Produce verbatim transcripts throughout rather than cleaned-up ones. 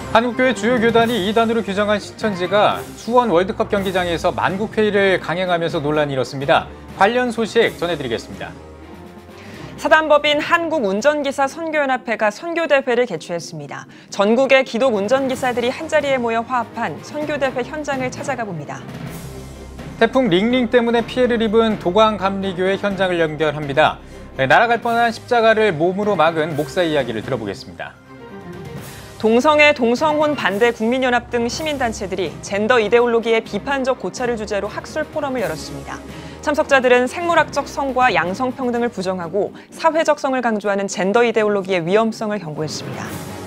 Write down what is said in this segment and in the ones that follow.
한국교회 주요 교단이 이단으로 규정한 신천지가 수원 월드컵 경기장에서 만국회의를 강행하면서 논란이 일었습니다. 관련 소식 전해드리겠습니다. 사단법인 한국운전기사 선교연합회가 선교대회를 개최했습니다. 전국의 기독운전기사들이 한자리에 모여 화합한 선교대회 현장을 찾아가 봅니다. 태풍 링링 때문에 피해를 입은 도광감리교회 현장을 연결합니다. 네, 날아갈 뻔한 십자가를 몸으로 막은 목사 이야기를 들어보겠습니다. 동성애, 동성혼 반대 국민연합 등 시민단체들이 젠더 이데올로기의 비판적 고찰을 주제로 학술 포럼을 열었습니다. 참석자들은 생물학적 성과 양성평등을 부정하고 사회적 성을 강조하는 젠더 이데올로기의 위험성을 경고했습니다.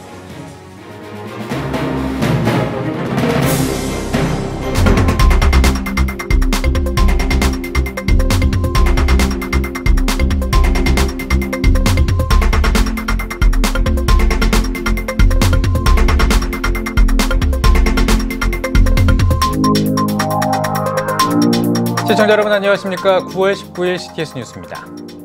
시청자 여러분 안녕하십니까. 구월 십구일 씨티에스 뉴스입니다.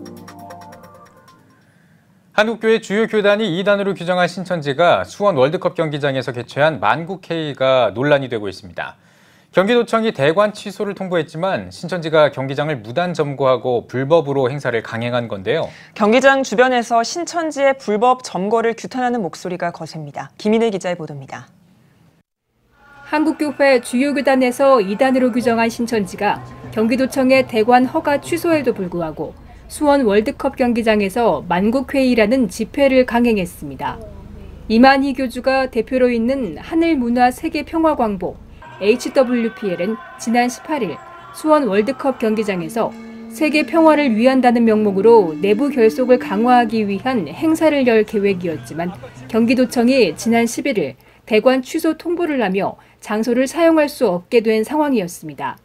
한국교회 주요 교단이 이단으로 규정한 신천지가 수원 월드컵 경기장에서 개최한 만국회의가 논란이 되고 있습니다. 경기도청이 대관 취소를 통보했지만 신천지가 경기장을 무단 점거하고 불법으로 행사를 강행한 건데요. 경기장 주변에서 신천지의 불법 점거를 규탄하는 목소리가 거셉니다. 김인혜 기자의 보도입니다. 한국교회 주요 교단에서 이단으로 규정한 신천지가 경기도청의 대관 허가 취소에도 불구하고 수원 월드컵 경기장에서 만국회의라는 집회를 강행했습니다. 이만희 교주가 대표로 있는 하늘문화세계평화광복 에이치더블유피엘은 지난 십팔일 수원 월드컵 경기장에서 세계 평화를 위한다는 명목으로 내부 결속을 강화하기 위한 행사를 열 계획이었지만 경기도청이 지난 십일일 대관 취소 통보를 하며 장소를 사용할 수 없게 된 상황이었습니다.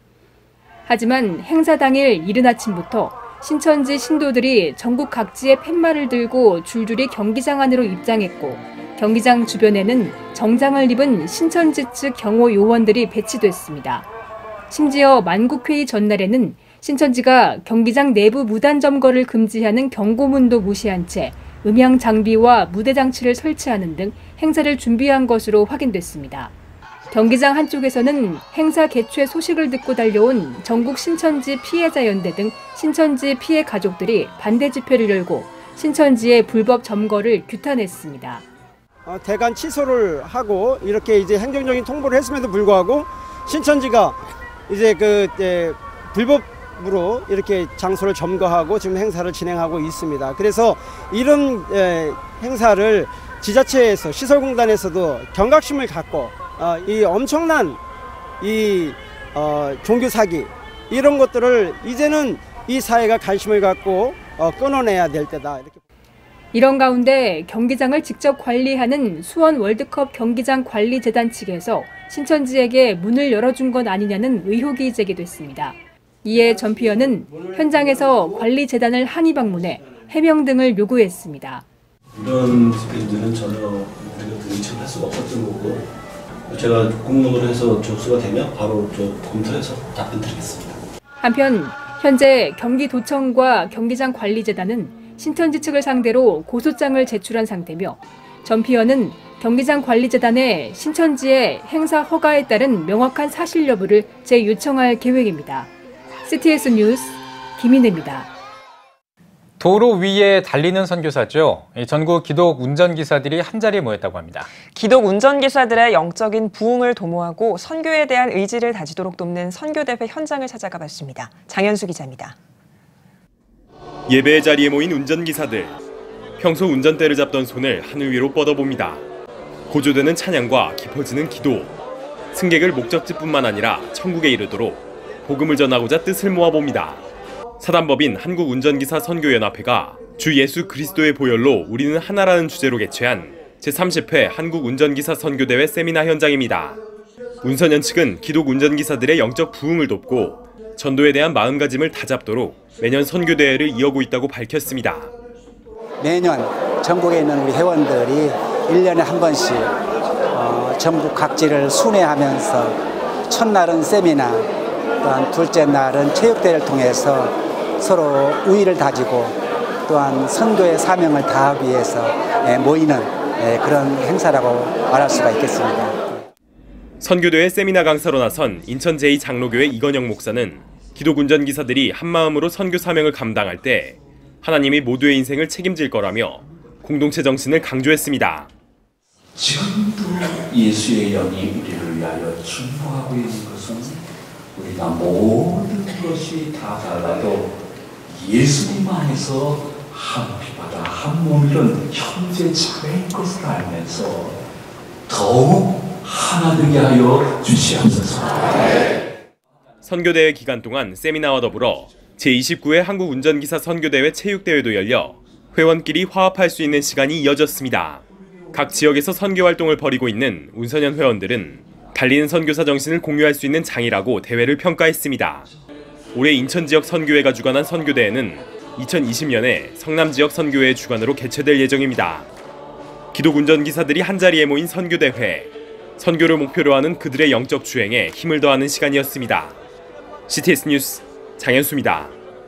하지만 행사 당일 이른 아침부터 신천지 신도들이 전국 각지의 팻말을 들고 줄줄이 경기장 안으로 입장했고 경기장 주변에는 정장을 입은 신천지 측 경호 요원들이 배치됐습니다. 심지어 만국회의 전날에는 신천지가 경기장 내부 무단 점거를 금지하는 경고문도 무시한 채 음향 장비와 무대 장치를 설치하는 등 행사를 준비한 것으로 확인됐습니다. 경기장 한쪽에서는 행사 개최 소식을 듣고 달려온 전국 신천지 피해자 연대 등 신천지 피해 가족들이 반대 집회를 열고 신천지의 불법 점거를 규탄했습니다. 어, 대관 취소를 하고 이렇게 이제 행정적인 통보를 했음에도 불구하고 신천지가 이제 그 에, 불법으로 이렇게 장소를 점거하고 지금 행사를 진행하고 있습니다. 그래서 이런 에, 행사를 지자체에서 시설공단에서도 경각심을 갖고 어, 이 엄청난 이 어, 종교 사기 이런 것들을 이제는 이 사회가 관심을 갖고 어, 끊어내야 될 때다. 이렇게. 이런 가운데 경기장을 직접 관리하는 수원 월드컵 경기장 관리재단 측에서 신천지에게 문을 열어준 것 아니냐는 의혹이 제기됐습니다. 이에 전피현은 현장에서 관리재단을 항의 방문해 해명 등을 요구했습니다. 이런 집회들은 전혀 우리가 의식할 수가 없었던 거고 제가 공문으로 해서 접수가 되면 바로 저 검토해서 답변 드리겠습니다. 한편 현재 경기도청과 경기장 관리재단은 신천지 측을 상대로 고소장을 제출한 상태며 전피현은 경기장 관리재단에 신천지의 행사 허가에 따른 명확한 사실 여부를 재요청할 계획입니다. 씨티에스 뉴스 김인혜입니다. 도로 위에 달리는 선교사죠. 전국 기독 운전기사들이 한자리에 모였다고 합니다. 기독 운전기사들의 영적인 부흥을 도모하고 선교에 대한 의지를 다지도록 돕는 선교대회 현장을 찾아가 봤습니다. 장현수 기자입니다. 예배의 자리에 모인 운전기사들. 평소 운전대를 잡던 손을 하늘 위로 뻗어봅니다. 고조되는 찬양과 깊어지는 기도. 승객을 목적지뿐만 아니라 천국에 이르도록 복음을 전하고자 뜻을 모아봅니다. 사단법인 한국운전기사 선교연합회가 주 예수 그리스도의 보혈로 우리는 하나라는 주제로 개최한 제삼십 회 한국운전기사 선교대회 세미나 현장입니다. 운선연 측은 기독 운전기사들의 영적 부흥을 돕고 전도에 대한 마음가짐을 다잡도록 매년 선교대회를 이어오고 있다고 밝혔습니다. 매년 전국에 있는 우리 회원들이 일 년에 한 번씩 어, 전국 각지를 순회하면서 첫날은 세미나, 또한 둘째 날은 체육대회를 통해서 서로 우위를 다지고 또한 선교의 사명을 다하기 위해서 모이는 그런 행사라고 말할 수가 있겠습니다. 선교대회 세미나 강사로 나선 인천 제이 장로교회 이건영 목사는 기독 운전기사들이 한마음으로 선교 사명을 감당할 때 하나님이 모두의 인생을 책임질 거라며 공동체 정신을 강조했습니다. 지금도 예수의 영이 우리를 위하여 충동하고 있는 것은 우리가 모든 것이 다 달라도 예수님 안에서 한 피바다 한 몸이런 형제 자매인 것을 알면서 더욱 하나 되게 하여 주시옵소서. 선교대회 기간 동안 세미나와 더불어 제이십구 회 한국운전기사 선교대회 체육대회도 열려 회원끼리 화합할 수 있는 시간이 이어졌습니다. 각 지역에서 선교 활동을 벌이고 있는 운선연 회원들은 달리는 선교사 정신을 공유할 수 있는 장이라고 대회를 평가했습니다. 올해 인천 지역 선교회가 주관한 선교대회는 이천이십 년에 성남 지역 선교회의 주관으로 개최될 예정입니다. 기독 운전기사들이 한자리에 모인 선교대회. 선교를 목표로 하는 그들의 영적 주행에 힘을 더하는 시간이었습니다. 씨티에스 뉴스 장현수입니다.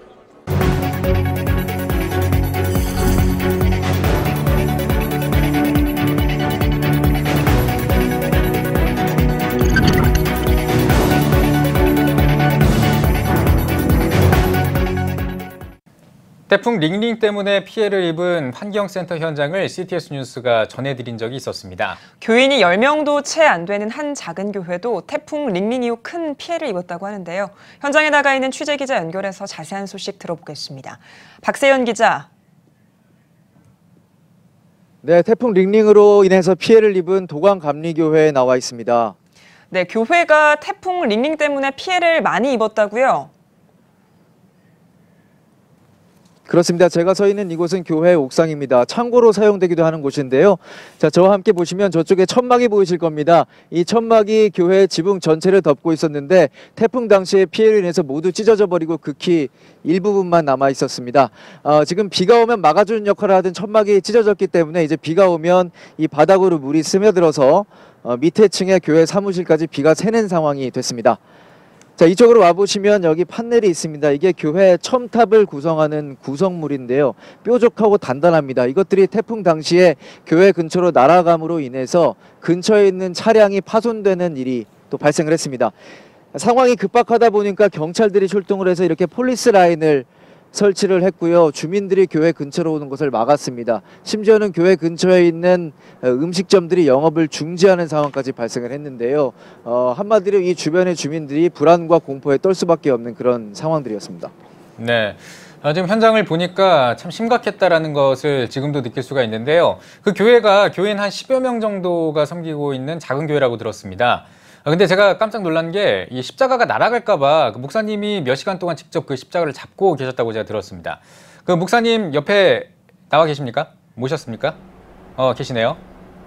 태풍 링링 때문에 피해를 입은 환경센터 현장을 씨티에스 뉴스가 전해드린 적이 있었습니다. 교인이 열 명도 채 안 되는 한 작은 교회도 태풍 링링 이후 큰 피해를 입었다고 하는데요. 현장에 나가 있는 취재기자 연결해서 자세한 소식 들어보겠습니다. 박세연 기자. 네, 태풍 링링으로 인해서 피해를 입은 도광감리교회에 나와 있습니다. 네, 교회가 태풍 링링 때문에 피해를 많이 입었다고요? 그렇습니다. 제가 서 있는 이곳은 교회 옥상입니다. 창고로 사용되기도 하는 곳인데요. 자, 저와 함께 보시면 저쪽에 천막이 보이실 겁니다. 이 천막이 교회 지붕 전체를 덮고 있었는데 태풍 당시에 피해로 인해서 모두 찢어져 버리고 극히 일부분만 남아 있었습니다. 어, 지금 비가 오면 막아주는 역할을 하던 천막이 찢어졌기 때문에 이제 비가 오면 이 바닥으로 물이 스며들어서 어, 밑에 층의 교회 사무실까지 비가 새는 상황이 됐습니다. 자, 이쪽으로 와보시면 여기 판넬이 있습니다. 이게 교회 첨탑을 구성하는 구성물인데요. 뾰족하고 단단합니다. 이것들이 태풍 당시에 교회 근처로 날아감으로 인해서 근처에 있는 차량이 파손되는 일이 또 발생을 했습니다. 상황이 급박하다 보니까 경찰들이 출동을 해서 이렇게 폴리스 라인을 설치를 했고요. 주민들이 교회 근처로 오는 것을 막았습니다. 심지어는 교회 근처에 있는 음식점들이 영업을 중지하는 상황까지 발생을 했는데요. 어, 한마디로 이 주변의 주민들이 불안과 공포에 떨 수밖에 없는 그런 상황들이었습니다. 네, 아, 지금 현장을 보니까 참 심각했다라는 것을 지금도 느낄 수가 있는데요. 그 교회가 교인 한 십여 명 정도가 섬기고 있는 작은 교회라고 들었습니다. 아, 근데 제가 깜짝 놀란 게 이 십자가가 날아갈까 봐 그 목사님이 몇 시간 동안 직접 그 십자가를 잡고 계셨다고 제가 들었습니다. 그 목사님 옆에 나와 계십니까? 모셨습니까? 어, 계시네요.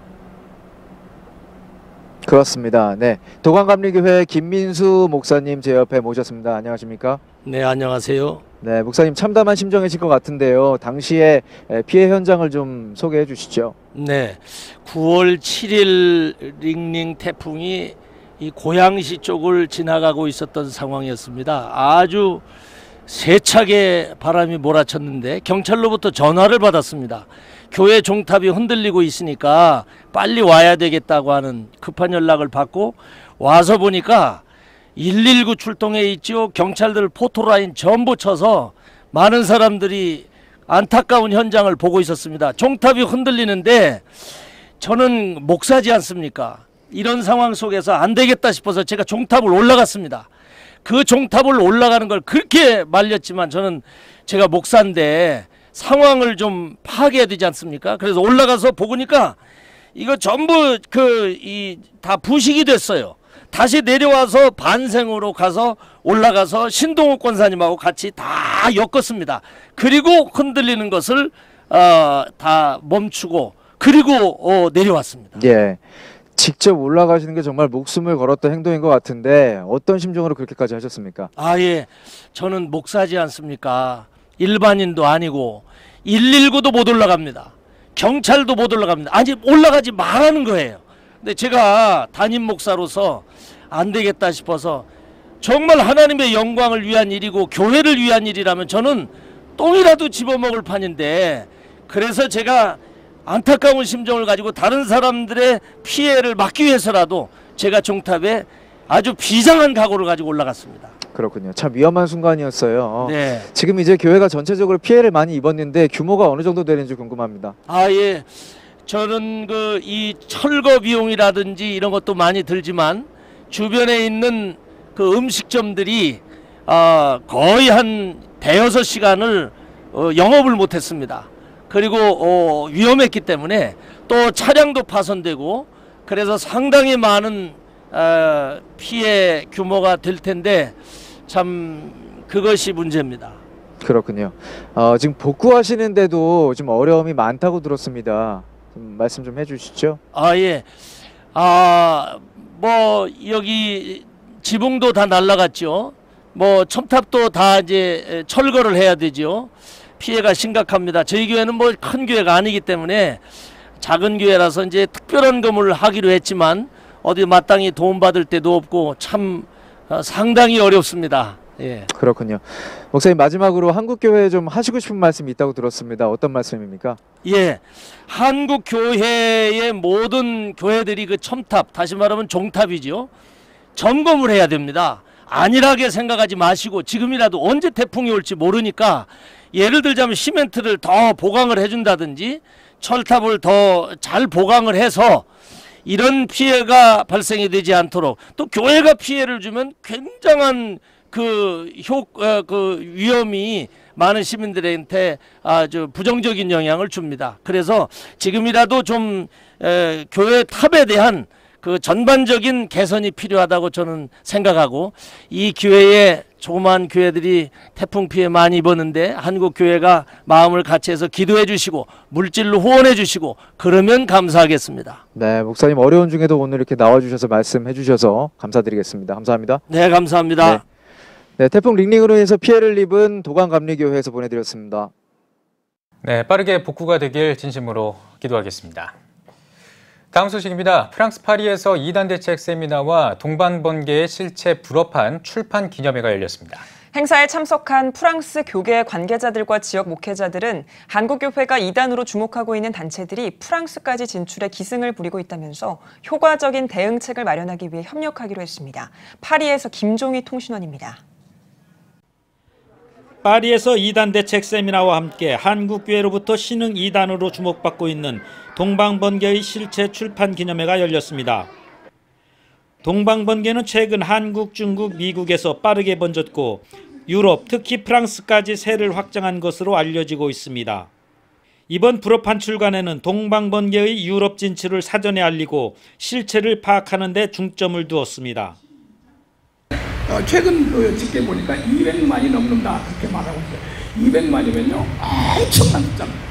그렇습니다. 네, 도광감리교회 김민수 목사님 제 옆에 모셨습니다. 안녕하십니까? 네, 안녕하세요. 네, 목사님 참담한 심정이실 것 같은데요. 당시에 피해 현장을 좀 소개해 주시죠. 네, 구월 칠일 링링 태풍이 이 고양시 쪽을 지나가고 있었던 상황이었습니다. 아주 세차게 바람이 몰아쳤는데 경찰로부터 전화를 받았습니다. 교회 종탑이 흔들리고 있으니까 빨리 와야 되겠다고 하는 급한 연락을 받고 와서 보니까 일일구 출동해 있죠. 경찰들 포토라인 전부 쳐서 많은 사람들이 안타까운 현장을 보고 있었습니다. 종탑이 흔들리는데 저는 목사지 않습니까? 이런 상황 속에서 안 되겠다 싶어서 제가 종탑을 올라갔습니다. 그 종탑을 올라가는 걸 그렇게 말렸지만 저는 제가 목사인데 상황을 좀 파악해야 되지 않습니까? 그래서 올라가서 보니까 이거 전부 그 이 다 부식이 됐어요. 다시 내려와서 반생으로 가서 올라가서 신동욱 권사님하고 같이 다 엮었습니다. 그리고 흔들리는 것을 어, 다 멈추고 그리고 어, 내려왔습니다. 예. 직접 올라가시는 게 정말 목숨을 걸었던 행동인 것 같은데 어떤 심정으로 그렇게까지 하셨습니까? 아, 예. 저는 목사지 않습니까? 일반인도 아니고 일일구도 못 올라갑니다. 경찰도 못 올라갑니다. 아니, 올라가지 말라는 거예요. 근데 제가 담임 목사로서 안 되겠다 싶어서 정말 하나님의 영광을 위한 일이고 교회를 위한 일이라면 저는 똥이라도 집어먹을 판인데 그래서 제가 안타까운 심정을 가지고 다른 사람들의 피해를 막기 위해서라도 제가 종탑에 아주 비장한 각오를 가지고 올라갔습니다. 그렇군요. 참 위험한 순간이었어요. 네. 지금 이제 교회가 전체적으로 피해를 많이 입었는데 규모가 어느 정도 되는지 궁금합니다. 아, 예. 저는 그 이 철거 비용이라든지 이런 것도 많이 들지만 주변에 있는 그 음식점들이 아, 거의 한 대여섯 시간을 어, 영업을 못했습니다. 그리고 어, 위험했기 때문에 또 차량도 파손되고 그래서 상당히 많은 어, 피해 규모가 될 텐데 참 그것이 문제입니다. 그렇군요. 어, 지금 복구하시는데도 좀 어려움이 많다고 들었습니다. 좀 말씀 좀 해주시죠. 아, 예. 아, 뭐 여기 지붕도 다 날라갔죠. 뭐 첨탑도 다 이제 철거를 해야 되죠. 피해가 심각합니다. 저희 교회는 뭐 큰 교회가 아니기 때문에 작은 교회라서 이제 특별한 건물을 하기로 했지만 어디 마땅히 도움받을 데도 없고 참 어, 상당히 어렵습니다. 예. 그렇군요. 목사님 마지막으로 한국교회에 좀 하시고 싶은 말씀이 있다고 들었습니다. 어떤 말씀입니까? 예, 한국 교회의 모든 교회들이 그 첨탑, 다시 말하면 종탑이죠. 점검을 해야 됩니다. 안일하게 생각하지 마시고 지금이라도 언제 태풍이 올지 모르니까 예를 들자면 시멘트를 더 보강을 해준다든지 철탑을 더 잘 보강을 해서 이런 피해가 발생이 되지 않도록, 또 교회가 피해를 주면 굉장한 그 효, 어, 그 위험이 많은 시민들한테 아주 부정적인 영향을 줍니다. 그래서 지금이라도 좀 에, 교회 탑에 대한 그 전반적인 개선이 필요하다고 저는 생각하고, 이 기회에 조그마한 교회들이 태풍 피해 많이 입었는데 한국 교회가 마음을 같이 해서 기도해 주시고 물질로 후원해 주시고 그러면 감사하겠습니다. 네, 목사님 어려운 중에도 오늘 이렇게 나와주셔서 말씀해 주셔서 감사드리겠습니다. 감사합니다. 네, 감사합니다. 네, 네 태풍 링링으로 인해서 피해를 입은 도광감리교회에서 보내드렸습니다. 네, 빠르게 복구가 되길 진심으로 기도하겠습니다. 다음 소식입니다. 프랑스 파리에서 이단 대책 세미나와 동방번개의 실체 불어판 출판 기념회가 열렸습니다. 행사에 참석한 프랑스 교계 관계자들과 지역 목회자들은 한국교회가 이단으로 주목하고 있는 단체들이 프랑스까지 진출해 기승을 부리고 있다면서 효과적인 대응책을 마련하기 위해 협력하기로 했습니다. 파리에서 김종희 통신원입니다. 파리에서 이단 대책 세미나와 함께 한국교회로부터 신흥 이단으로 주목받고 있는 동방번개의 실체 출판 기념회가 열렸습니다. 동방번개는 최근 한국, 중국, 미국에서 빠르게 번졌고 유럽, 특히 프랑스까지 세를 확장한 것으로 알려지고 있습니다. 이번 불어판 출간에는 동방번개의 유럽 진출을 사전에 알리고 실체를 파악하는 데 중점을 두었습니다. 어, 최근 그 집계 보니까 이백만이 넘는다 그렇게 말하고 있어요. 이백만이면요 엄청난 숫자입니다.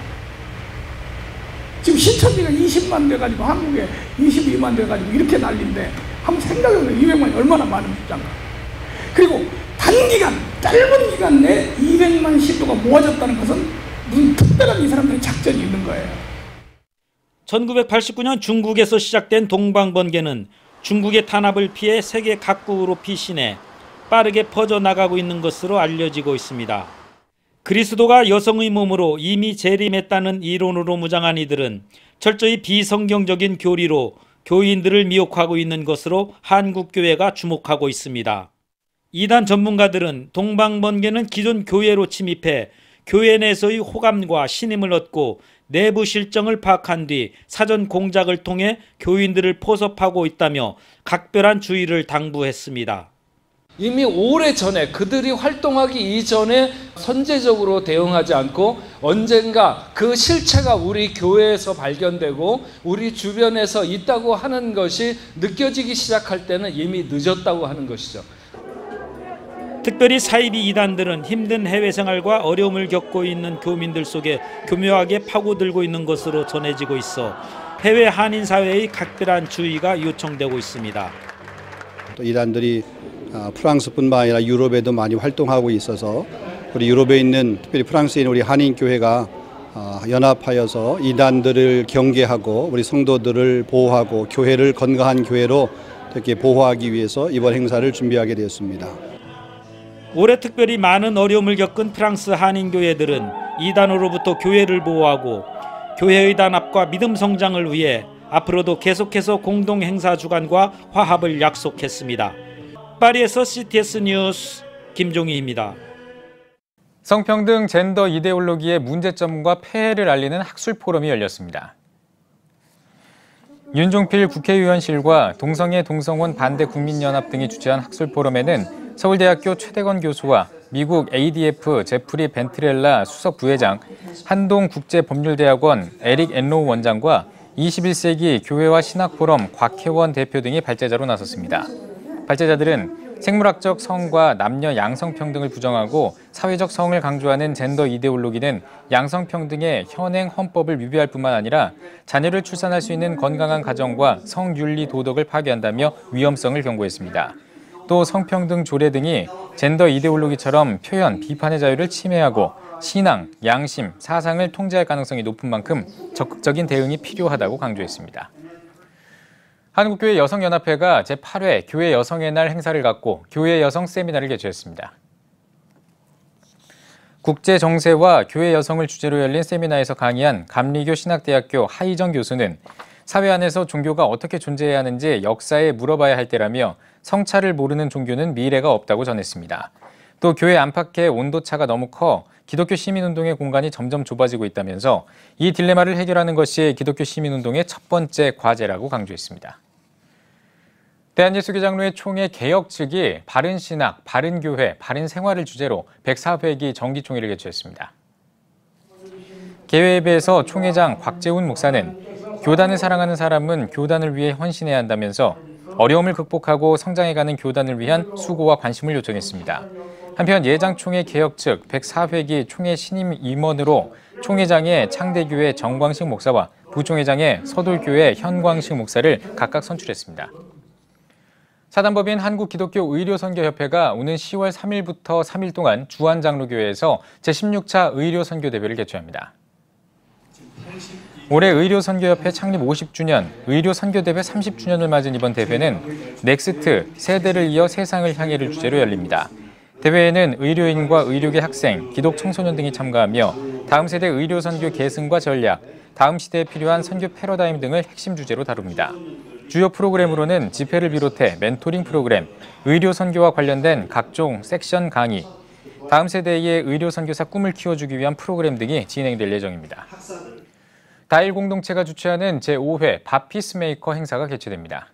지금 신천지가 이십만 돼가지고 한국에 이십이만 돼가지고 이렇게 난리인데 한번 생각해보세요. 이백만이 얼마나 많은 숫자인가. 그리고 단기간 짧은 기간 내에 이백만 신도가 모아졌다는 것은 무슨 특별한 이 사람들의 작전이 있는 거예요. 천구백팔십구 년 중국에서 시작된 동방번개는 중국의 탄압을 피해 세계 각국으로 피신해 빠르게 퍼져나가고 있는 것으로 알려지고 있습니다. 그리스도가 여성의 몸으로 이미 재림했다는 이론으로 무장한 이들은 철저히 비성경적인 교리로 교인들을 미혹하고 있는 것으로 한국교회가 주목하고 있습니다. 이단 전문가들은 동방번개는 기존 교회로 침입해 교회 내에서의 호감과 신임을 얻고 내부 실정을 파악한 뒤 사전 공작을 통해 교인들을 포섭하고 있다며 각별한 주의를 당부했습니다. 이미 오래전에 그들이 활동하기 이전에 선제적으로 대응하지 않고 언젠가 그 실체가 우리 교회에서 발견되고 우리 주변에서 있다고 하는 것이 느껴지기 시작할 때는 이미 늦었다고 하는 것이죠. 특별히 사이비 이단들은 힘든 해외 생활과 어려움을 겪고 있는 교민들 속에 교묘하게 파고들고 있는 것으로 전해지고 있어 해외 한인 사회의 각별한 주의가 요청되고 있습니다. 또 이단들이 프랑스뿐만 아니라 유럽에도 많이 활동하고 있어서 우리 유럽에 있는 특별히 프랑스에 있는 우리 한인 교회가 연합하여서 이단들을 경계하고 우리 성도들을 보호하고 교회를 건강한 교회로 이렇게 보호하기 위해서 이번 행사를 준비하게 되었습니다. 올해 특별히 많은 어려움을 겪은 프랑스 한인 교회들은 이단으로부터 교회를 보호하고 교회의 단합과 믿음 성장을 위해 앞으로도 계속해서 공동 행사 주관과 화합을 약속했습니다. 파리에서 씨티에스 뉴스 김종희입니다. 성평등 젠더 이데올로기의 문제점과 폐해를 알리는 학술 포럼이 열렸습니다. 윤종필 국회의원실과 동성애 동성혼 반대 국민연합 등이 주최한 학술 포럼에는 서울대학교 최대건 교수와 미국 에이디에프 제프리 벤트렐라 수석 부회장, 한동국제법률대학원 에릭 엔로우 원장과 이십일 세기 교회와 신학포럼 곽혜원 대표 등이 발제자로 나섰습니다. 발제자들은 생물학적 성과 남녀 양성평등을 부정하고 사회적 성을 강조하는 젠더 이데올로기는 양성평등의 현행 헌법을 위배할 뿐만 아니라 자녀를 출산할 수 있는 건강한 가정과 성윤리 도덕을 파괴한다며 위험성을 경고했습니다. 또 성평등 조례 등이 젠더 이데올로기처럼 표현, 비판의 자유를 침해하고 신앙, 양심, 사상을 통제할 가능성이 높은 만큼 적극적인 대응이 필요하다고 강조했습니다. 한국교회 여성연합회가 제팔 회 교회 여성의 날 행사를 갖고 교회 여성 세미나를 개최했습니다. 국제 정세와 교회 여성을 주제로 열린 세미나에서 강의한 감리교 신학대학교 하희정 교수는 사회 안에서 종교가 어떻게 존재해야 하는지 역사에 물어봐야 할 때라며 성차를 모르는 종교는 미래가 없다고 전했습니다. 또 교회 안팎의 온도차가 너무 커 기독교 시민운동의 공간이 점점 좁아지고 있다면서 이 딜레마를 해결하는 것이 기독교 시민운동의 첫 번째 과제라고 강조했습니다. 대한예수교장로회 총회 개혁 측이 바른 신학, 바른 교회, 바른 생활을 주제로 백사 회기 정기총회를 개최했습니다. 개회에서 총회장 곽재훈 목사는 교단을 사랑하는 사람은 교단을 위해 헌신해야 한다면서 어려움을 극복하고 성장해가는 교단을 위한 수고와 관심을 요청했습니다. 한편 예장총회 개혁 측 백사 회기 총회 신임 임원으로 총회장의 창대교회 정광식 목사와 부총회장의 서돌교회 현광식 목사를 각각 선출했습니다. 사단법인 한국기독교의료선교협회가 오는 시월 삼일부터 삼 일 동안 주안장로교회에서 제십육 차 의료선교대회를 개최합니다. 올해 의료선교협회 창립 오십 주년, 의료선교대회 삼십 주년을 맞은 이번 대회는 넥스트, 세대를 이어 세상을 향해를 주제로 열립니다. 대회에는 의료인과 의료계 학생, 기독 청소년 등이 참가하며 다음 세대 의료선교 계승과 전략, 다음 시대에 필요한 선교 패러다임 등을 핵심 주제로 다룹니다. 주요 프로그램으로는 집회를 비롯해 멘토링 프로그램, 의료 선교와 관련된 각종 섹션 강의, 다음 세대의 의료 선교사 꿈을 키워주기 위한 프로그램 등이 진행될 예정입니다. 다일 공동체가 주최하는 제오 회 바피스메이커 행사가 개최됩니다.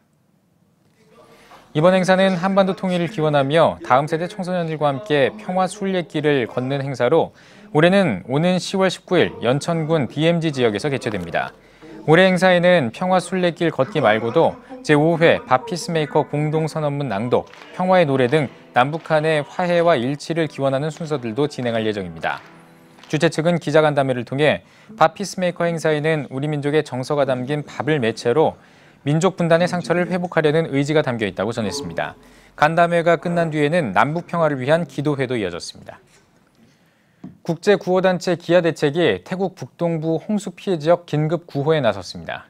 이번 행사는 한반도 통일을 기원하며 다음 세대 청소년들과 함께 평화 순례길을 걷는 행사로 올해는 오는 시월 십구일 연천군 디엠지 지역에서 개최됩니다. 올해 행사에는 평화 순례길 걷기 말고도 제오 회 바피스메이커 공동선언문 낭독, 평화의 노래 등 남북 간의 화해와 일치를 기원하는 순서들도 진행할 예정입니다. 주최 측은 기자간담회를 통해 바피스메이커 행사에는 우리 민족의 정서가 담긴 밥을 매체로 민족 분단의 상처를 회복하려는 의지가 담겨 있다고 전했습니다. 간담회가 끝난 뒤에는 남북 평화를 위한 기도회도 이어졌습니다. 국제구호단체 기아대책이 태국 북동부 홍수 피해 지역 긴급 구호에 나섰습니다.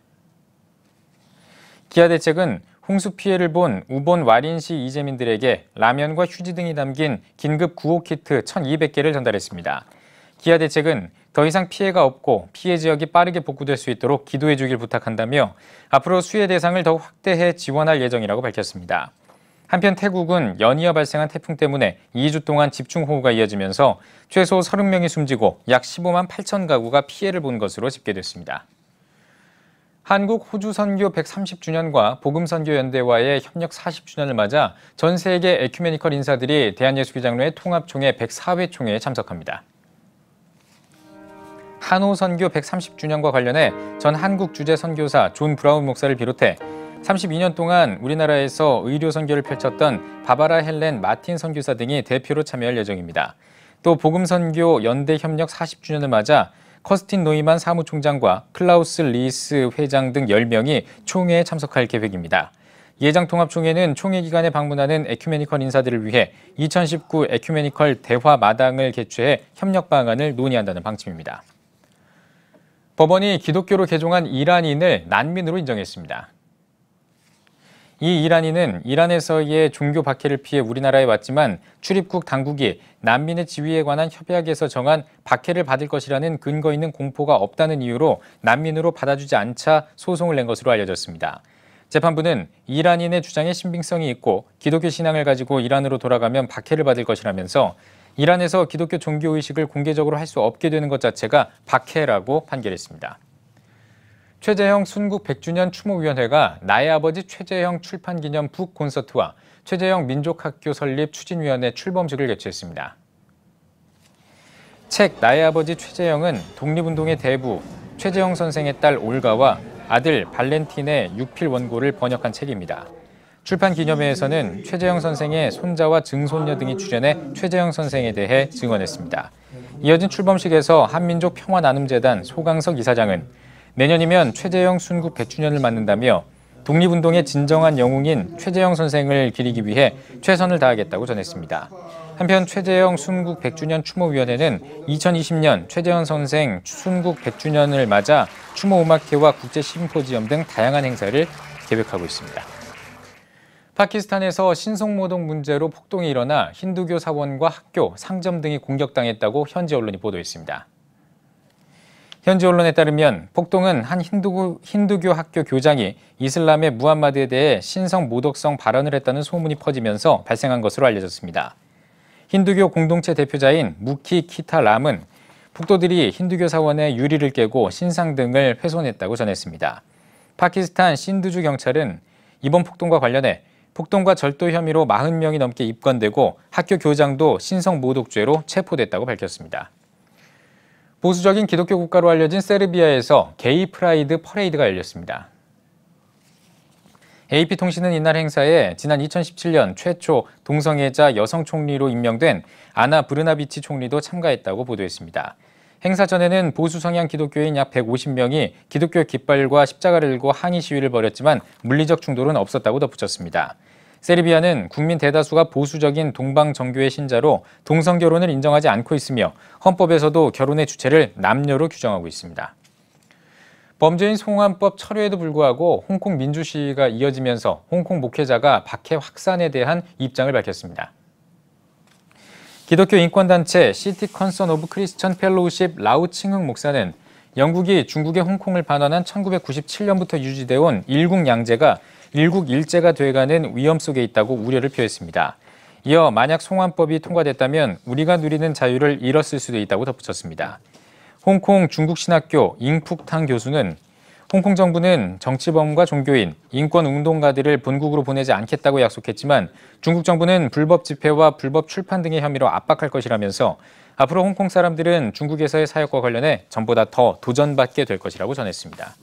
기아대책은 홍수 피해를 본 우본 와린시 이재민들에게 라면과 휴지 등이 담긴 긴급 구호 키트 천이백 개를 전달했습니다. 기아대책은 더 이상 피해가 없고 피해 지역이 빠르게 복구될 수 있도록 기도해 주길 부탁한다며 앞으로 수해 대상을 더욱 확대해 지원할 예정이라고 밝혔습니다. 한편 태국은 연이어 발생한 태풍 때문에 이 주 동안 집중호우가 이어지면서 최소 서른 명이 숨지고 약 십오만 팔천 가구가 피해를 본 것으로 집계됐습니다. 한국 호주 선교 백삼십 주년과 복음선교연대와의 협력 사십 주년을 맞아 전 세계 에큐메니컬 인사들이 대한예수교장로회 통합총회 백사 회 총회에 참석합니다. 한호 선교 백삼십 주년과 관련해 전 한국 주재 선교사 존 브라운 목사를 비롯해 삼십이 년 동안 우리나라에서 의료 선교를 펼쳤던 바바라 헬렌 마틴 선교사 등이 대표로 참여할 예정입니다. 또 복음선교 연대 협력 사십 주년을 맞아 커스틴 노이만 사무총장과 클라우스 리스 회장 등 열 명이 총회에 참석할 계획입니다. 예장 통합총회는 총회 기간에 방문하는 에큐메니컬 인사들을 위해 이천십구 에큐메니컬 대화 마당을 개최해 협력 방안을 논의한다는 방침입니다. 법원이 기독교로 개종한 이란인을 난민으로 인정했습니다. 이 이란인은 이란에서의 종교 박해를 피해 우리나라에 왔지만 출입국 당국이 난민의 지위에 관한 협약에서 정한 박해를 받을 것이라는 근거 있는 공포가 없다는 이유로 난민으로 받아주지 않자 소송을 낸 것으로 알려졌습니다. 재판부는 이란인의 주장에 신빙성이 있고 기독교 신앙을 가지고 이란으로 돌아가면 박해를 받을 것이라면서 이란에서 기독교 종교의식을 공개적으로 할 수 없게 되는 것 자체가 박해라고 판결했습니다. 최재형 순국 백 주년 추모위원회가 나의 아버지 최재형 출판기념 북 콘서트와 최재형 민족학교 설립 추진위원회 출범식을 개최했습니다. 책 나의 아버지 최재형은 독립운동의 대부 최재형 선생의 딸 올가와 아들 발렌틴의 육필 원고를 번역한 책입니다. 출판 기념회에서는 최재형 선생의 손자와 증손녀 등이 출연해 최재형 선생에 대해 증언했습니다. 이어진 출범식에서 한민족평화나눔재단 소강석 이사장은 내년이면 최재형 순국 백 주년을 맞는다며 독립운동의 진정한 영웅인 최재형 선생을 기리기 위해 최선을 다하겠다고 전했습니다. 한편 최재형 순국 백 주년 추모위원회는 이천이십 년 최재형 선생 순국 백 주년을 맞아 추모음악회와 국제심포지엄 등 다양한 행사를 계획하고 있습니다. 파키스탄에서 신성모독 문제로 폭동이 일어나 힌두교 사원과 학교, 상점 등이 공격당했다고 현지 언론이 보도했습니다. 현지 언론에 따르면 폭동은 한 힌두교, 힌두교 학교 교장이 이슬람의 무함마드에 대해 신성 모독성 발언을 했다는 소문이 퍼지면서 발생한 것으로 알려졌습니다. 힌두교 공동체 대표자인 무키 키타람은 폭도들이 힌두교 사원의 유리를 깨고 신상 등을 훼손했다고 전했습니다. 파키스탄 신드주 경찰은 이번 폭동과 관련해 폭동과 절도 혐의로 사십 명이 넘게 입건되고 학교 교장도 신성 모독죄로 체포됐다고 밝혔습니다. 보수적인 기독교 국가로 알려진 세르비아에서 게이 프라이드 퍼레이드가 열렸습니다. 에이피통신은 이날 행사에 지난 이천십칠 년 최초 동성애자 여성 총리로 임명된 아나 브르나비치 총리도 참가했다고 보도했습니다. 행사 전에는 보수 성향 기독교인 약 백오십 명이 기독교 깃발과 십자가를 들고 항의 시위를 벌였지만 물리적 충돌은 없었다고 덧붙였습니다. 세르비아는 국민 대다수가 보수적인 동방 정교의 신자로 동성 결혼을 인정하지 않고 있으며 헌법에서도 결혼의 주체를 남녀로 규정하고 있습니다. 범죄인 송환법 철회에도 불구하고 홍콩 민주 시위가 이어지면서 홍콩 목회자가 박해 확산에 대한 입장을 밝혔습니다. 기독교 인권단체 시티 컨선 오브 크리스천 펠로우십 라우 칭흥 목사는 영국이 중국의 홍콩을 반환한 천구백구십칠 년부터 유지되어 온 일국 양제가 일국 일제가 돼가는 위험 속에 있다고 우려를 표했습니다. 이어 만약 송환법이 통과됐다면 우리가 누리는 자유를 잃었을 수도 있다고 덧붙였습니다. 홍콩 중국신학교 잉푹탕 교수는 홍콩 정부는 정치범과 종교인, 인권운동가들을 본국으로 보내지 않겠다고 약속했지만 중국 정부는 불법 집회와 불법 출판 등의 혐의로 압박할 것이라면서 앞으로 홍콩 사람들은 중국에서의 사역과 관련해 전보다 더 도전받게 될 것이라고 전했습니다.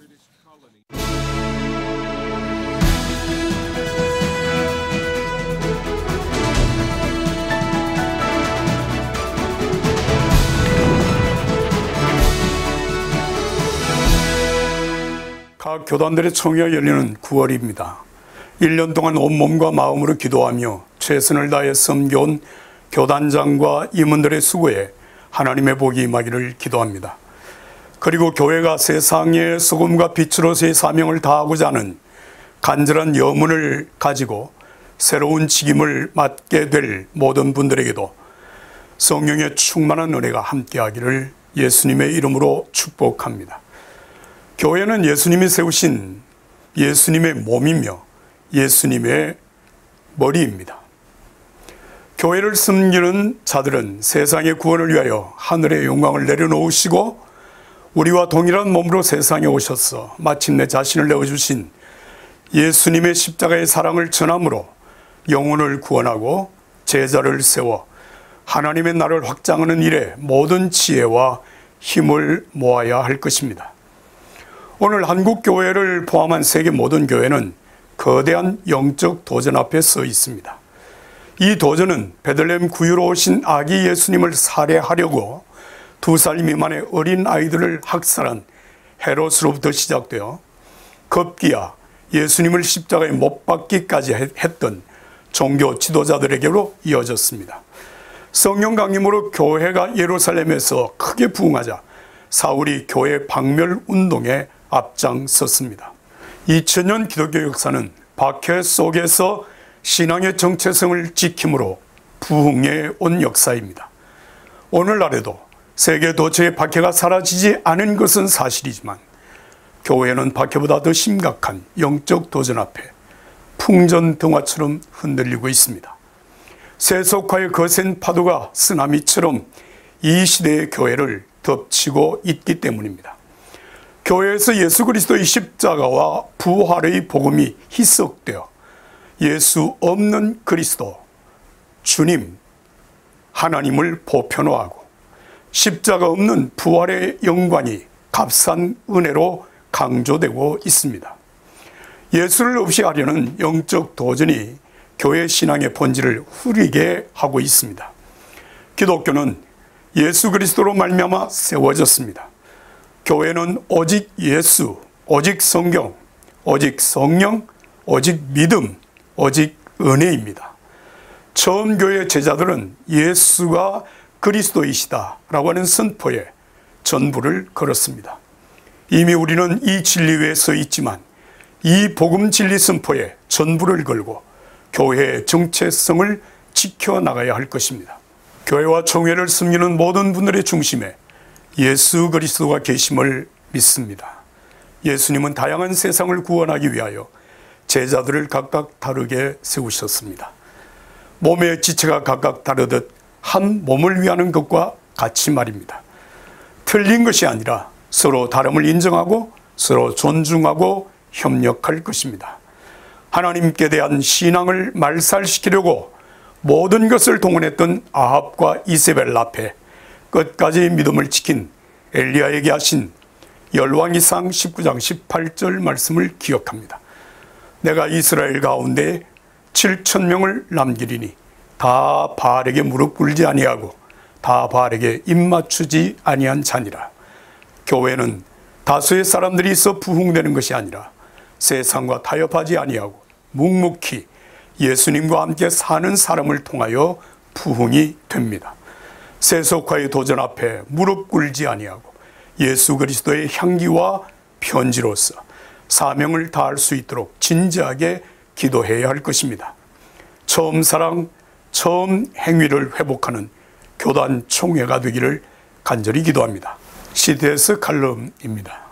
각 교단들의 총회가 열리는 구월입니다. 일 년 동안 온몸과 마음으로 기도하며 최선을 다해 섬겨온 교단장과 임원들의 수고에 하나님의 복이 임하기를 기도합니다. 그리고 교회가 세상의 소금과 빛으로서의 사명을 다하고자 하는 간절한 염원을 가지고 새로운 직임을 맡게 될 모든 분들에게도 성령의 충만한 은혜가 함께하기를 예수님의 이름으로 축복합니다. 교회는 예수님이 세우신 예수님의 몸이며 예수님의 머리입니다. 교회를 섬기는 자들은 세상의 구원을 위하여 하늘의 영광을 내려놓으시고 우리와 동일한 몸으로 세상에 오셔서 마침내 자신을 내어주신 예수님의 십자가의 사랑을 전함으로 영혼을 구원하고 제자를 세워 하나님의 나라를 확장하는 일에 모든 지혜와 힘을 모아야 할 것입니다. 오늘 한국 교회를 포함한 세계 모든 교회는 거대한 영적 도전 앞에 서 있습니다. 이 도전은 베들레헴 구유로 오신 아기 예수님을 살해하려고 두 살 미만의 어린 아이들을 학살한 헤롯으로부터 시작되어 급기야 예수님을 십자가에 못 박기까지 했던 종교 지도자들에게로 이어졌습니다. 성령 강림으로 교회가 예루살렘에서 크게 부흥하자 사울이 교회 박멸 운동에 앞장섰습니다. 이천 년 기독교 역사는 박해 속에서 신앙의 정체성을 지킴으로 부흥해 온 역사입니다. 오늘날에도 세계 도처의 박해가 사라지지 않은 것은 사실이지만 교회는 박해보다 더 심각한 영적 도전 앞에 풍전등화처럼 흔들리고 있습니다. 세속화의 거센 파도가 쓰나미처럼 이 시대의 교회를 덮치고 있기 때문입니다. 교회에서 예수 그리스도의 십자가와 부활의 복음이 희석되어 예수 없는 그리스도, 주님, 하나님을 보편화하고 십자가 없는 부활의 영광이 값싼 은혜로 강조되고 있습니다. 예수를 없이 하려는 영적 도전이 교회 신앙의 본질을 흐리게 하고 있습니다. 기독교는 예수 그리스도로 말미암아 세워졌습니다. 교회는 오직 예수, 오직 성경, 오직 성령, 오직 믿음, 오직 은혜입니다. 처음 교회 제자들은 예수가 그리스도이시다라고 하는 선포에 전부를 걸었습니다. 이미 우리는 이 진리 위에 서 있지만 이 복음 진리 선포에 전부를 걸고 교회의 정체성을 지켜나가야 할 것입니다. 교회와 총회를 섬기는 모든 분들의 중심에 예수 그리스도가 계심을 믿습니다. 예수님은 다양한 세상을 구원하기 위하여 제자들을 각각 다르게 세우셨습니다. 몸의 지체가 각각 다르듯 한 몸을 위하는 것과 같이 말입니다. 틀린 것이 아니라 서로 다름을 인정하고 서로 존중하고 협력할 것입니다. 하나님께 대한 신앙을 말살시키려고 모든 것을 동원했던 아합과 이세벨 앞에 끝까지 믿음을 지킨 엘리야에게 하신 열왕기상 십구 장 십팔 절 말씀을 기억합니다. 내가 이스라엘 가운데 칠천 명을 남기리니 다 바알에게 무릎 꿇지 아니하고 다 바알에게 입맞추지 아니한 자니라. 교회는 다수의 사람들이 있어 부흥되는 것이 아니라 세상과 타협하지 아니하고 묵묵히 예수님과 함께 사는 사람을 통하여 부흥이 됩니다. 세속화의 도전 앞에 무릎 꿇지 아니하고 예수 그리스도의 향기와 편지로서 사명을 다할 수 있도록 진지하게 기도해야 할 것입니다. 처음 사랑, 처음 행위를 회복하는 교단 총회가 되기를 간절히 기도합니다. 씨디에스 칼럼입니다.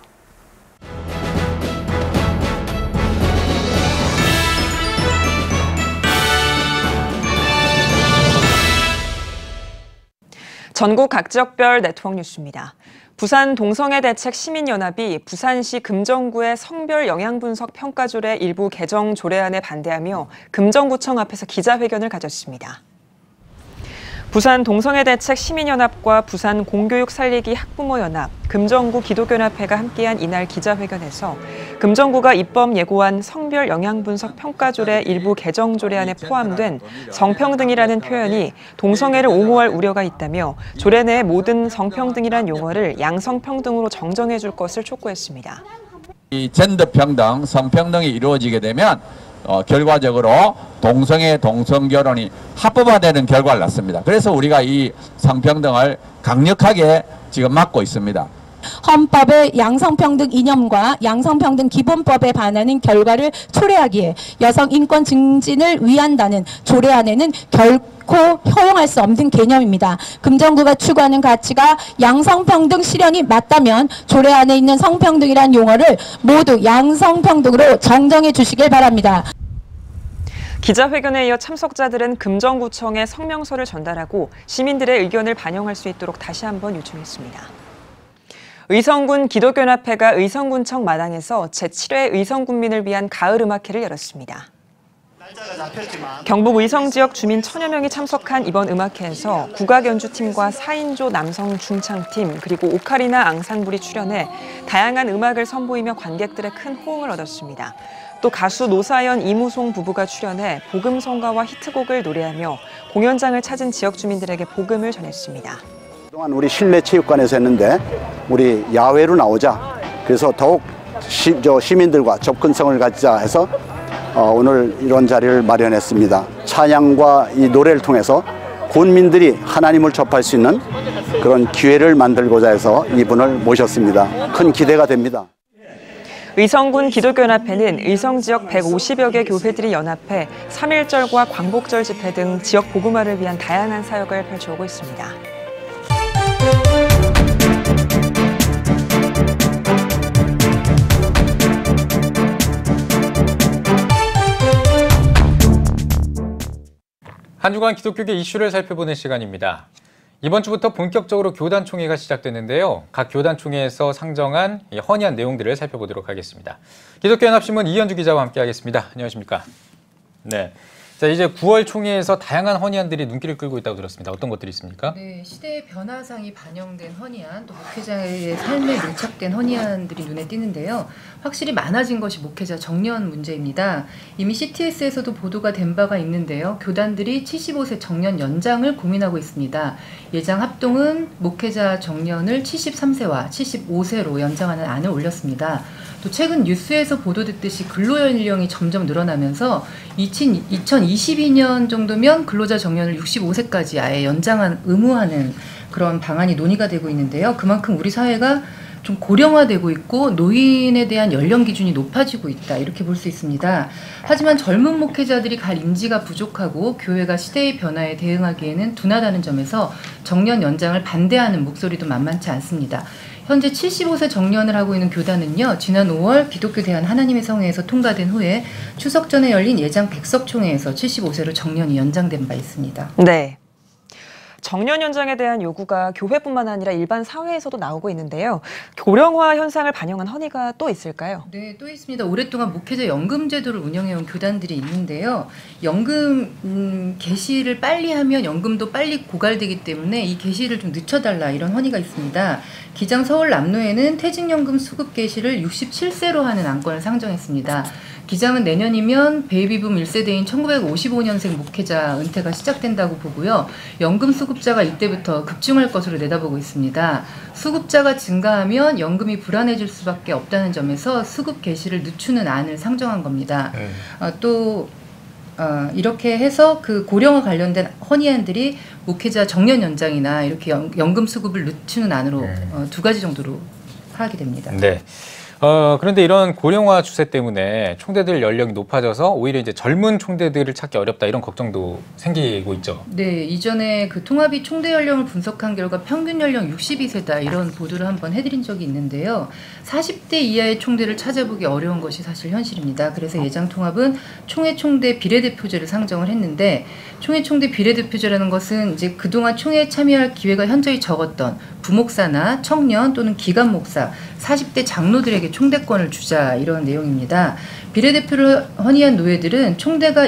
전국 각 지역별 네트워크 뉴스입니다. 부산 동성애 대책 시민연합이 부산시 금정구의 성별 영양분석 평가조례 일부 개정 조례안에 반대하며 금정구청 앞에서 기자회견을 가졌습니다. 부산 동성애 대책 시민연합과 부산 공교육 살리기 학부모연합, 금정구 기독연합회가 함께한 이날 기자회견에서 금정구가 입법 예고한 성별 영양분석 평가조례 일부 개정 조례안에 포함된 성평등이라는 표현이 동성애를 옹호할 우려가 있다며 조례 내의 모든 성평등이란 용어를 양성평등으로 정정해 줄 것을 촉구했습니다. 이 젠더 평등, 성평등이 이루어지게 되면 어, 결과적으로 동성애, 동성결혼이 합법화되는 결과를 낳습니다. 그래서 우리가 이 성평등을 강력하게 지금 막고 있습니다. 헌법의 양성평등 이념과 양성평등 기본법에 반하는 결과를 초래하기에 여성 인권 증진을 위한다는 조례안에는 결코 허용할 수 없는 개념입니다. 금정구가 추구하는 가치가 양성평등 실현이 맞다면 조례안에 있는 성평등이란 용어를 모두 양성평등으로 정정해 주시길 바랍니다. 기자회견에 이어 참석자들은 금정구청에 성명서를 전달하고 시민들의 의견을 반영할 수 있도록 다시 한번 요청했습니다. 의성군 기독연합회가 의성군청 마당에서 제칠 회 의성군민을 위한 가을 음악회를 열었습니다. 경북 의성 지역 주민 천여 명이 참석한 이번 음악회에서 국악 연주팀과 사 인조 남성 중창팀 그리고 오카리나 앙상블이 출연해 다양한 음악을 선보이며 관객들의 큰 호응을 얻었습니다. 또 가수 노사연, 이무송 부부가 출연해 복음성가와 히트곡을 노래하며 공연장을 찾은 지역 주민들에게 복음을 전했습니다. 그동안 우리 실내 체육관에서 했는데 우리 야외로 나오자 그래서 더욱 시, 저 시민들과 접근성을 가지자 해서 어, 오늘 이런 자리를 마련했습니다. 찬양과 이 노래를 통해서 군민들이 하나님을 접할 수 있는 그런 기회를 만들고자 해서 이분을 모셨습니다. 큰 기대가 됩니다. 의성군 기독교연합회는 의성 지역 백오십여 개 교회들이 연합해 삼일절과 광복절 집회 등 지역 복음화를 위한 다양한 사역을 펼쳐오고 있습니다. 한 주간 기독교계 이슈를 살펴보는 시간입니다. 이번 주부터 본격적으로 교단총회가 시작됐는데요. 각 교단총회에서 상정한 헌의한 내용들을 살펴보도록 하겠습니다. 기독교연합신문 이현주 기자와 함께하겠습니다. 안녕하십니까? 네. 자, 이제 구월 총회에서 다양한 헌의안들이 눈길을 끌고 있다고 들었습니다. 어떤 것들이 있습니까? 네, 시대의 변화상이 반영된 헌의안, 또 목회자의 삶에 밀착된 헌의안들이 눈에 띄는데요. 확실히 많아진 것이 목회자 정년 문제입니다. 이미 씨티에스에서도 보도가 된 바가 있는데요. 교단들이 칠십오 세 정년 연장을 고민하고 있습니다. 예장 합동은 목회자 정년을 칠십삼 세와 칠십오 세로 연장하는 안을 올렸습니다. 또 최근 뉴스에서 보도됐듯이 근로연령이 점점 늘어나면서 이천이십이 년 정도면 근로자 정년을 육십오 세까지 아예 연장한 의무화하는 그런 방안이 논의가 되고 있는데요. 그만큼 우리 사회가 좀 고령화되고 있고 노인에 대한 연령 기준이 높아지고 있다, 이렇게 볼 수 있습니다. 하지만 젊은 목회자들이 갈 인지가 부족하고 교회가 시대의 변화에 대응하기에는 둔하다는 점에서 정년 연장을 반대하는 목소리도 만만치 않습니다. 현재 칠십오 세 정년을 하고 있는 교단은요, 지난 오월 기독교 대한 하나님의 성회에서 통과된 후에 추석 전에 열린 예장 백석총회에서 칠십오 세로 정년이 연장된 바 있습니다. 네. 정년 연장에 대한 요구가 교회뿐만 아니라 일반 사회에서도 나오고 있는데요. 고령화 현상을 반영한 헌의가 또 있을까요? 네, 또 있습니다. 오랫동안 목회자 연금 제도를 운영해온 교단들이 있는데요. 연금 음, 개시를 빨리 하면 연금도 빨리 고갈되기 때문에 이 개시를 좀 늦춰달라, 이런 헌의가 있습니다. 기장 서울 남로에는 퇴직연금 수급 개시를 육십칠 세로 하는 안건을 상정했습니다. 기장은 내년이면 베이비붐 일 세대인 천구백오십오 년생 목회자 은퇴가 시작된다고 보고요. 연금 수급자가 이때부터 급증할 것으로 내다보고 있습니다. 수급자가 증가하면 연금이 불안해질 수밖에 없다는 점에서 수급 개시를 늦추는 안을 상정한 겁니다. 네. 어, 또 어, 이렇게 해서 그 고령화 관련된 헌의안들이 목회자 정년 연장이나 이렇게 연, 연금 수급을 늦추는 안으로 네. 어, 두 가지 정도로 하게 됩니다. 네. 어, 그런데 이런 고령화 추세 때문에 총대들 연령이 높아져서 오히려 이제 젊은 총대들을 찾기 어렵다, 이런 걱정도 생기고 있죠. 네, 이전에 그 통합이 총대 연령을 분석한 결과 평균 연령 육십이 세다, 이런 보도를 한번 해드린 적이 있는데요. 사십 대 이하의 총대를 찾아보기 어려운 것이 사실 현실입니다. 그래서 예장 통합은 총회 총대 비례대표제를 상정을 했는데, 총회 총대 비례대표제라는 것은 이제 그동안 총회에 참여할 기회가 현저히 적었던 부목사나 청년 또는 기관 목사, 사십 대 장로들에게 총대권을 주자, 이런 내용입니다. 비례대표를 헌의한 노예들은 총대가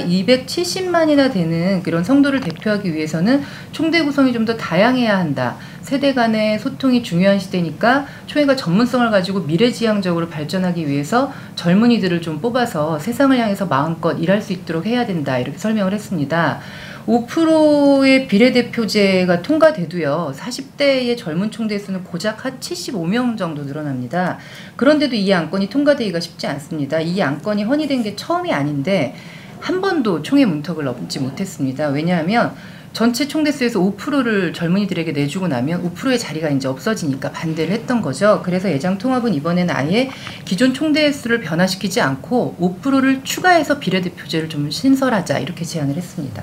이백칠십만이나 되는 그런 성도를 대표하기 위해서는 총대 구성이 좀 더 다양해야 한다. 세대 간의 소통이 중요한 시대니까 총회가 전문성을 가지고 미래지향적으로 발전하기 위해서 젊은이들을 좀 뽑아서 세상을 향해서 마음껏 일할 수 있도록 해야 된다, 이렇게 설명을 했습니다. 오 퍼센트의 비례대표제가 통과돼도요, 사십 대의 젊은 총대 수는 고작 한 칠십오 명 정도 늘어납니다. 그런데도 이 안건이 통과되기가 쉽지 않습니다. 이 안건이 헌의된 게 처음이 아닌데 한 번도 총회 문턱을 넘지 못했습니다. 왜냐하면 전체 총대수에서 오 퍼센트를 젊은이들에게 내주고 나면 오 퍼센트의 자리가 이제 없어지니까 반대를 했던 거죠. 그래서 예장 통합은 이번에는 아예 기존 총대 수를 변화시키지 않고 오 퍼센트를 추가해서 비례대표제를 좀 신설하자, 이렇게 제안을 했습니다.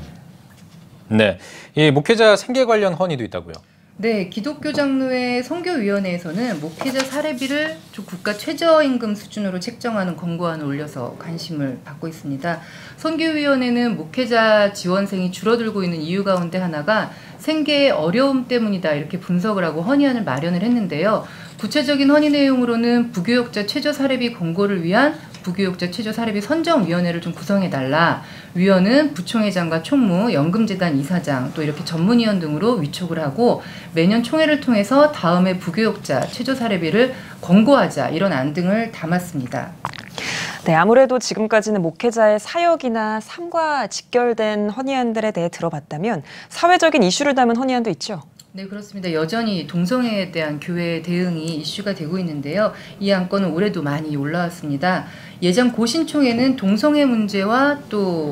네, 이 목회자 생계 관련 헌의도 있다고요? 네, 기독교 장로회 선교위원회에서는 목회자 사례비를 국가 최저임금 수준으로 책정하는 권고안을 올려서 관심을 받고 있습니다. 선교위원회는 목회자 지원생이 줄어들고 있는 이유 가운데 하나가 생계의 어려움 때문이다, 이렇게 분석을 하고 헌의안을 마련을 했는데요. 구체적인 헌의 내용으로는 부교역자 최저 사례비 권고를 위한 부교역자 최저 사례비 선정위원회를 좀 구성해달라. 위원은 부총회장과 총무, 연금재단 이사장, 또 이렇게 전문위원 등으로 위촉을 하고 매년 총회를 통해서 다음에 부교역자 최저 사례비를 권고하자, 이런 안 등을 담았습니다. 네, 아무래도 지금까지는 목회자의 사역이나 삶과 직결된 헌의안들에 대해 들어봤다면 사회적인 이슈를 담은 헌의안도 있죠? 네, 그렇습니다. 여전히 동성애에 대한 교회의 대응이 이슈가 되고 있는데요. 이 안건은 올해도 많이 올라왔습니다. 예장 고신총회는 동성애 문제와 또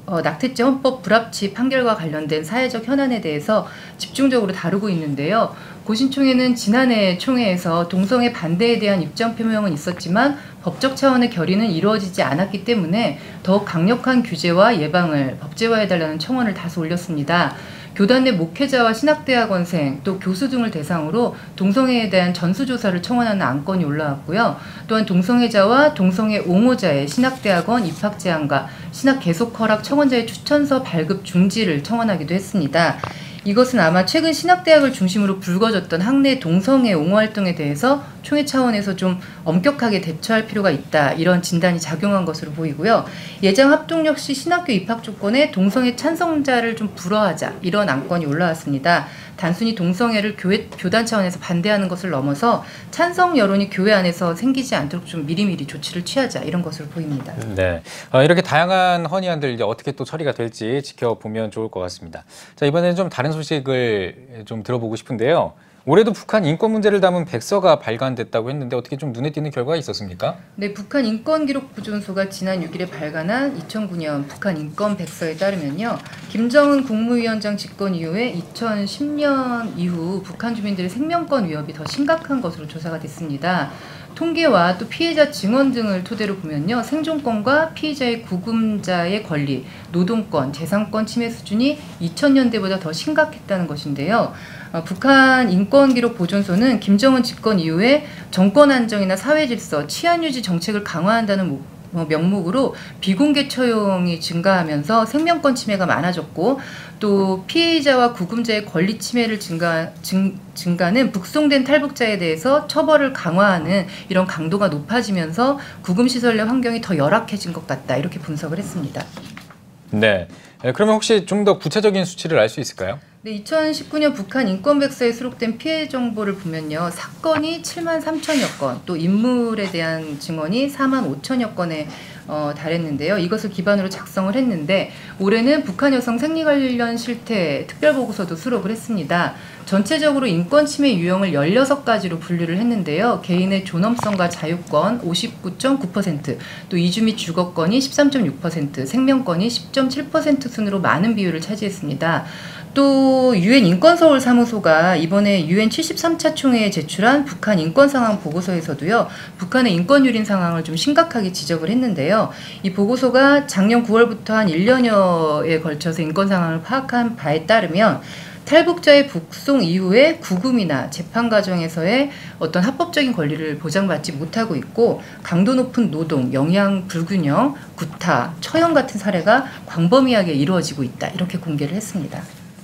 어, 낙태죄 헌법 불합치 판결과 관련된 사회적 현안에 대해서 집중적으로 다루고 있는데요. 고신총회는 지난해 총회에서 동성애 반대에 대한 입장 표명은 있었지만 법적 차원의 결의는 이루어지지 않았기 때문에 더욱 강력한 규제와 예방을 법제화해달라는 청원을 다수 올렸습니다. 교단 내 목회자와 신학대학원생 또 교수 등을 대상으로 동성애에 대한 전수조사를 청원하는 안건이 올라왔고요. 또한 동성애자와 동성애 옹호자의 신학대학원 입학 제한과 신학 계속 허락 청원자의 추천서 발급 중지를 청원하기도 했습니다. 이것은 아마 최근 신학대학을 중심으로 불거졌던 학내 동성애 옹호 활동에 대해서 총회 차원에서 좀 엄격하게 대처할 필요가 있다, 이런 진단이 작용한 것으로 보이고요. 예장 합동 역시 신학교 입학 조건에 동성애 찬성자를 좀 불허하자, 이런 안건이 올라왔습니다. 단순히 동성애를 교회, 교단 차원에서 반대하는 것을 넘어서 찬성 여론이 교회 안에서 생기지 않도록 좀 미리미리 조치를 취하자, 이런 것으로 보입니다. 네, 어, 이렇게 다양한 헌의안들 이제 어떻게 또 처리가 될지 지켜보면 좋을 것 같습니다. 자, 이번에는 좀 다른 소식을 좀 들어보고 싶은데요. 올해도 북한 인권 문제를 담은 백서가 발간됐다고 했는데 어떻게 좀 눈에 띄는 결과가 있었습니까? 네, 북한 인권기록보존소가 지난 육 일에 발간한 이천구 년 북한 인권 백서에 따르면요. 김정은 국무위원장 집권 이후에 이천십 년 이후 북한 주민들의 생명권 위협이 더 심각한 것으로 조사가 됐습니다. 통계와 또 피해자 증언 등을 토대로 보면요. 생존권과 피해자의 구금자의 권리, 노동권, 재산권 침해 수준이 이천 년대보다 더 심각했다는 것인데요. 어, 북한 인권기록보존소는 김정은 집권 이후에 정권 안정이나 사회질서, 치안유지 정책을 강화한다는 목, 어, 명목으로 비공개 처용이 증가하면서 생명권 침해가 많아졌고, 또 피해자와 구금자의 권리 침해를 증가, 증, 증가는 북송된 탈북자에 대해서 처벌을 강화하는 이런 강도가 높아지면서 구금시설 내 환경이 더 열악해진 것 같다, 이렇게 분석을 했습니다. 네, 그러면 혹시 좀 더 구체적인 수치를 알 수 있을까요? 네, 이천십구 년 북한 인권백서에 수록된 피해 정보를 보면요. 사건이 칠만 삼천여 건, 또 인물에 대한 증언이 사만 오천여 건에 어, 달했는데요. 이것을 기반으로 작성을 했는데 올해는 북한 여성 생리 관련 실태 특별보고서도 수록을 했습니다. 전체적으로 인권 침해 유형을 열여섯 가지로 분류를 했는데요. 개인의 존엄성과 자유권 오십구 점 구 퍼센트, 또 이주 및 주거권이 십삼 점 육 퍼센트, 생명권이 십 점 칠 퍼센트 순으로 많은 비율을 차지했습니다. 또 유엔 인권서울 사무소가 이번에 유엔 칠십삼 차 총회에 제출한 북한 인권 상황 보고서에서도요. 북한의 인권 유린 상황을 좀 심각하게 지적을 했는데요. 이 보고서가 작년 구월부터 한 일 년여에 걸쳐서 인권 상황을 파악한 바에 따르면 탈북자의 북송 이후에 구금이나 재판 과정에서의 어떤 합법적인 권리를 보장받지 못하고 있고, 강도 높은 노동, 영양 불균형, 구타, 처형 같은 사례가 광범위하게 이루어지고 있다, 이렇게 공개를 했습니다.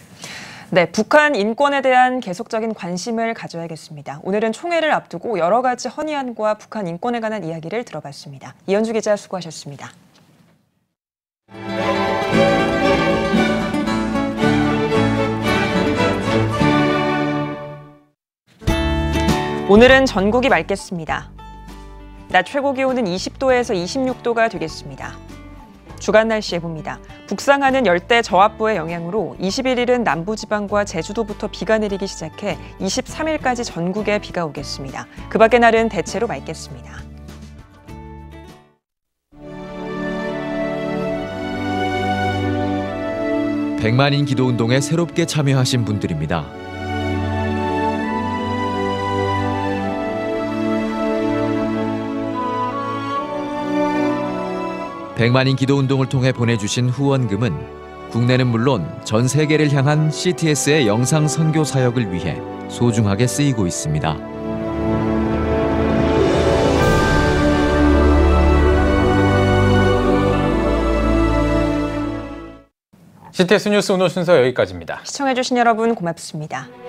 네, 북한 인권에 대한 계속적인 관심을 가져야겠습니다. 오늘은 총회를 앞두고 여러 가지 헌의안과 북한 인권에 관한 이야기를 들어봤습니다. 이현주 기자 수고하셨습니다. 오늘은 전국이 맑겠습니다. 낮 최고 기온은 이십 도에서 이십육 도가 되겠습니다. 주간 날씨 예보입니다. 북상하는 열대 저압부의 영향으로 이십일 일은 남부지방과 제주도부터 비가 내리기 시작해 이십삼 일까지 전국에 비가 오겠습니다. 그 밖의 날은 대체로 맑겠습니다. 백만인 기도운동에 새롭게 참여하신 분들입니다. 백만인 기도운동을 통해 보내주신 후원금은 국내는 물론 전 세계를 향한 씨티에스의 영상 선교 사역을 위해 소중하게 쓰이고 있습니다. 씨티에스 뉴스 오늘 순서 여기까지입니다. 시청해주신 여러분 고맙습니다.